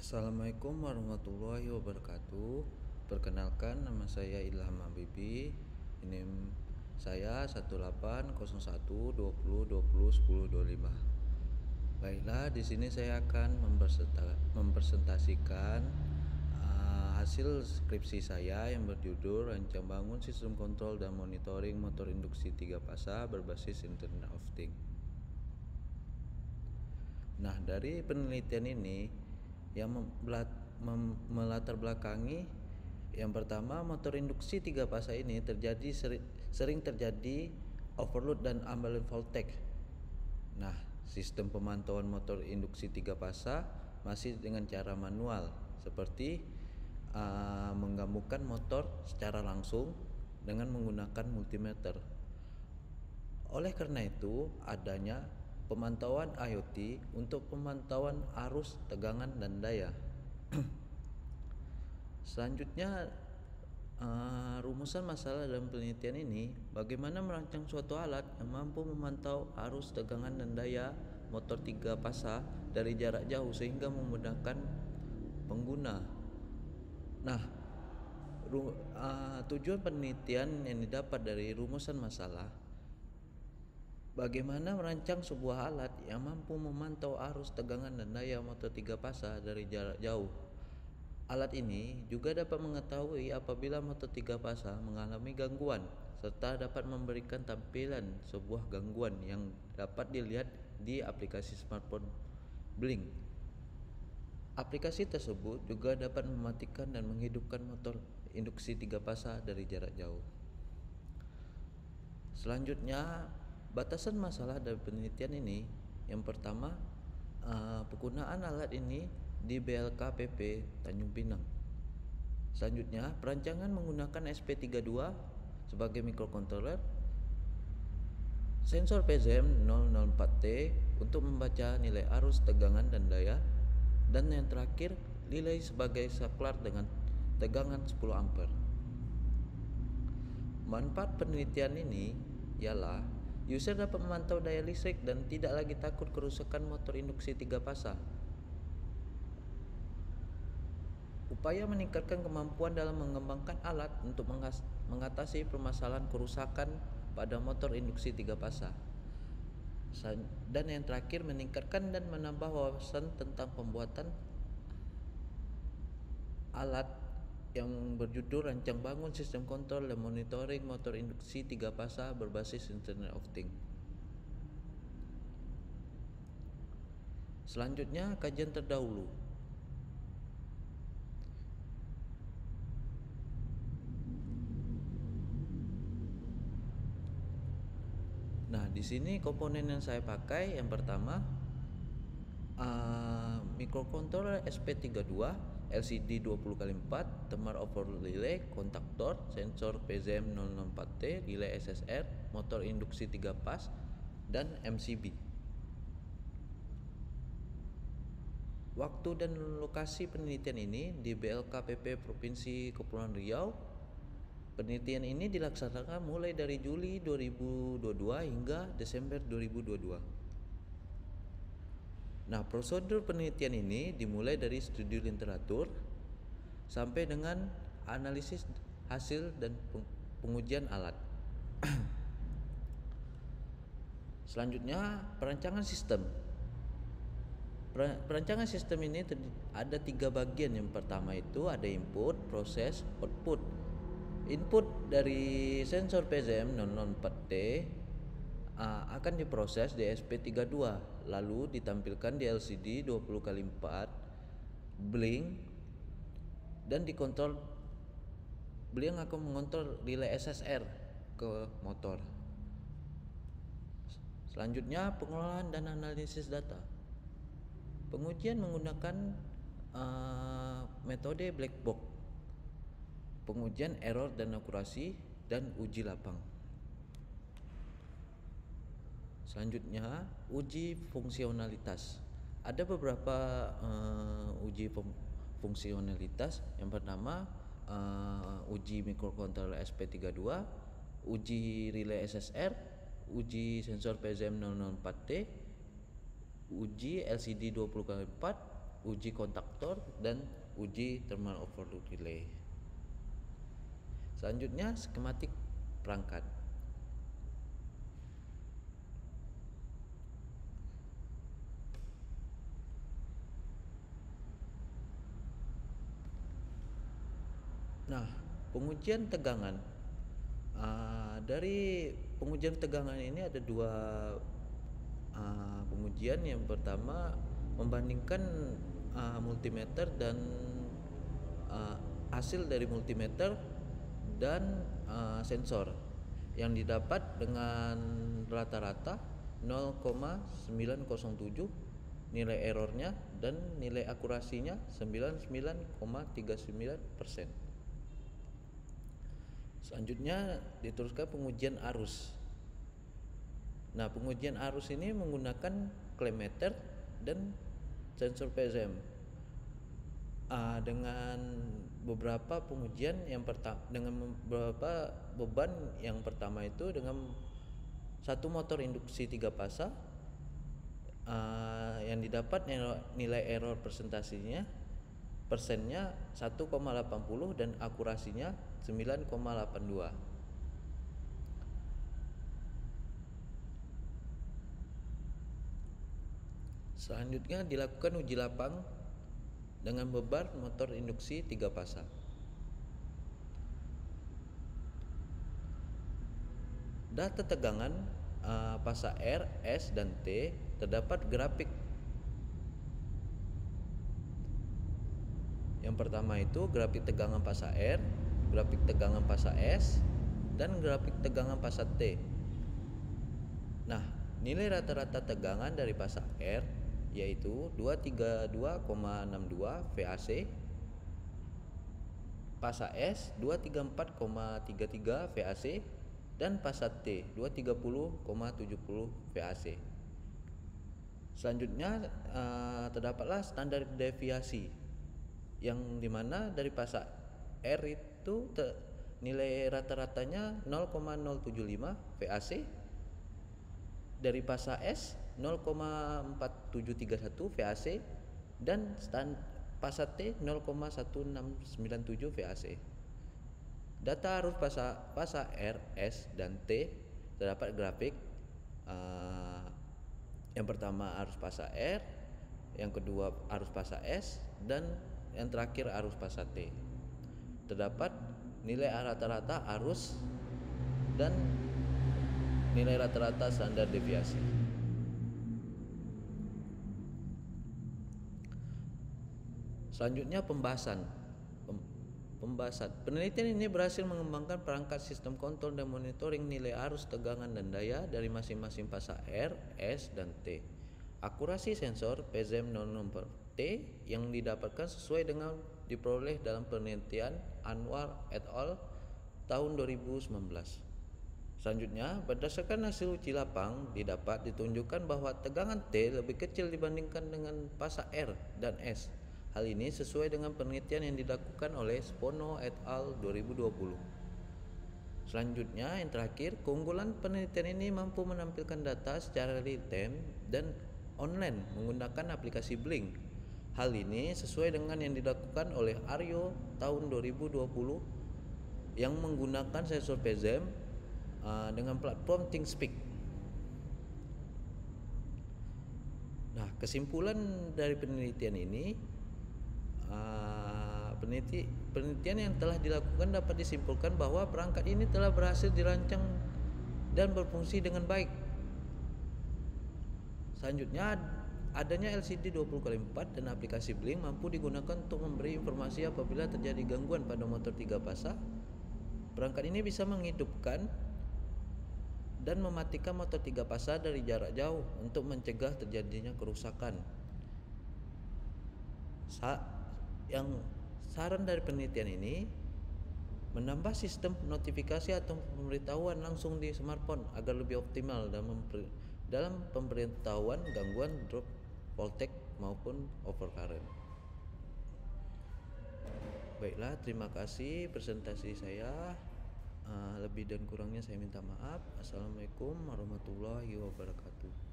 Assalamualaikum warahmatullahi wabarakatuh. Perkenalkan, nama saya Ilham Habibi. Ini saya 1801 20 20 10 25. Baiklah, di sini saya akan mempresentasikan hasil skripsi saya yang berjudul Rancang Bangun Sistem Kontrol dan Monitoring Motor Induksi 3 Fasa Berbasis Internet of Things. Nah, dari penelitian ini yang melatar belakangi, yang pertama, motor induksi 3 fasa ini sering terjadi overload dan unbalanced voltage. Nah, sistem pemantauan motor induksi 3 fasa masih dengan cara manual, seperti menggabungkan motor secara langsung dengan menggunakan multimeter. Oleh karena itu, adanya pemantauan IoT untuk pemantauan arus, tegangan, dan daya. Selanjutnya, rumusan masalah dalam penelitian ini, bagaimana merancang suatu alat yang mampu memantau arus, tegangan, dan daya motor 3 fasa dari jarak jauh sehingga memudahkan pengguna. Nah, tujuan penelitian yang didapat dari rumusan masalah, bagaimana merancang sebuah alat yang mampu memantau arus, tegangan, dan daya motor 3 fasa dari jarak jauh. Alat ini juga dapat mengetahui apabila motor 3 fasa mengalami gangguan, serta dapat memberikan tampilan sebuah gangguan yang dapat dilihat di aplikasi smartphone Blink. Aplikasi tersebut juga dapat mematikan dan menghidupkan motor induksi 3 fasa dari jarak jauh. Selanjutnya, batasan masalah dari penelitian ini, yang pertama, penggunaan alat ini di BLKPP Tanjung Pinang. Selanjutnya, perancangan menggunakan SP32 sebagai microcontroller, sensor PZM 004T untuk membaca nilai arus, tegangan, dan daya, dan yang terakhir, relay sebagai saklar dengan tegangan 10 ampere. Manfaat penelitian ini ialah user dapat memantau daya listrik dan tidak lagi takut kerusakan motor induksi 3 fasa. Upaya meningkatkan kemampuan dalam mengembangkan alat untuk mengatasi permasalahan kerusakan pada motor induksi 3 fasa. Dan yang terakhir, meningkatkan dan menambah wawasan tentang pembuatan alat yang berjudul Rancang Bangun Sistem Kontrol dan Monitoring Motor Induksi 3 Fasa Berbasis Internet of Things. Selanjutnya, kajian terdahulu. Nah, di sini komponen yang saya pakai, yang pertama, microcontroller SP32, LCD 20x4, Thermal Overload Relay, kontaktor, sensor PZM 004T, relay SSR, motor induksi 3 fas, dan MCB. Waktu dan lokasi penelitian ini di BLKPP Provinsi Kepulauan Riau. Penelitian ini dilaksanakan mulai dari Juli 2022 hingga Desember 2022. Nah, prosedur penelitian ini dimulai dari studi literatur sampai dengan analisis hasil dan pengujian alat. Selanjutnya, perancangan sistem. Perancangan sistem ini ada 3 bagian. Yang pertama itu ada input, proses, output. Input dari sensor PZM 004T akan diproses di SP32, lalu ditampilkan di LCD 20x4 Blink, dan dikontrol. Blink akan mengontrol relay SSR ke motor. Selanjutnya, pengelolaan dan analisis data. Pengujian menggunakan metode black box, pengujian error dan akurasi, dan uji lapang. Selanjutnya, uji fungsionalitas. Ada beberapa uji fungsionalitas. Yang pertama, uji microcontroller SP32, uji relay SSR, uji sensor PZM 004T, uji LCD 20x4, uji kontaktor, dan uji thermal overload relay. Selanjutnya skematik perangkat. Nah, pengujian tegangan. Dari pengujian tegangan ini ada dua pengujian. Yang pertama membandingkan multimeter dan hasil dari multimeter dan sensor yang didapat dengan rata-rata 0,907 nilai errornya dan nilai akurasinya 99,39%. Selanjutnya diteruskan pengujian arus. Nah, pengujian arus ini menggunakan klemeter dan sensor PSM. Dengan beberapa pengujian yang dengan beberapa beban. Yang pertama itu dengan satu motor induksi 3 fasa yang didapat nilai error persennya 1,80 dan akurasinya 9,82. Selanjutnya dilakukan uji lapang dengan beban motor induksi 3 fasa. Data tegangan fasa R, S, dan T terdapat grafik. Yang pertama itu grafik tegangan fasa R, grafik tegangan fasa S, dan grafik tegangan fasa T. Nah, nilai rata-rata tegangan dari fasa R yaitu 232,62 VAC, fasa S 234,33 VAC, dan fasa T 230,70 VAC. Selanjutnya terdapatlah standar deviasi yang dimana dari fasa R itu nilai rata-ratanya 0,075 VAC, dari fasa S 0,4731 VAC, dan fasa T 0,1697 VAC. Data arus fasa R, S, dan T terdapat grafik. Yang pertama arus fasa R, yang kedua arus fasa S, dan yang terakhir arus fasa T. Terdapat nilai rata-rata arus dan nilai rata-rata standar deviasi. Selanjutnya pembahasan. Penelitian ini berhasil mengembangkan perangkat sistem kontrol dan monitoring nilai arus, tegangan, dan daya dari masing-masing fasa R, S, dan T. Akurasi sensor PSM 0 T yang didapatkan sesuai dengan diperoleh dalam penelitian Anwar et al. Tahun 2019. Selanjutnya, berdasarkan hasil uji lapang didapat ditunjukkan bahwa tegangan T lebih kecil dibandingkan dengan fasa R dan S. Hal ini sesuai dengan penelitian yang dilakukan oleh Spono et al. 2020. Selanjutnya, yang terakhir, keunggulan penelitian ini mampu menampilkan data secara real time dan online menggunakan aplikasi Blink. Hal ini sesuai dengan yang dilakukan oleh Aryo tahun 2020 yang menggunakan sensor PSM dengan platform ThinkSpeak. Nah, kesimpulan dari penelitian ini, penelitian yang telah dilakukan dapat disimpulkan bahwa perangkat ini telah berhasil dirancang dan berfungsi dengan baik. Selanjutnya, adanya LCD 20x4 dan aplikasi Blink mampu digunakan untuk memberi informasi apabila terjadi gangguan pada motor 3 fasa. Perangkat ini bisa menghidupkan dan mematikan motor 3 fasa dari jarak jauh untuk mencegah terjadinya kerusakan. Saran dari penelitian ini menambah sistem notifikasi atau pemberitahuan langsung di smartphone agar lebih optimal dalam pemberitahuan gangguan drop voltage maupun overcurrent. Baiklah, terima kasih presentasi saya. Lebih dan kurangnya saya minta maaf. Assalamualaikum warahmatullahi wabarakatuh.